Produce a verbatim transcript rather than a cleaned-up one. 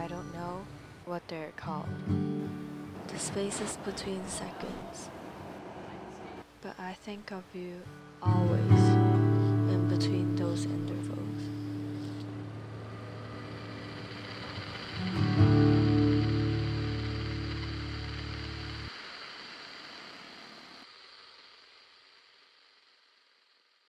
I don't know what they're called. The spaces between seconds. But I think of you always in between those intervals.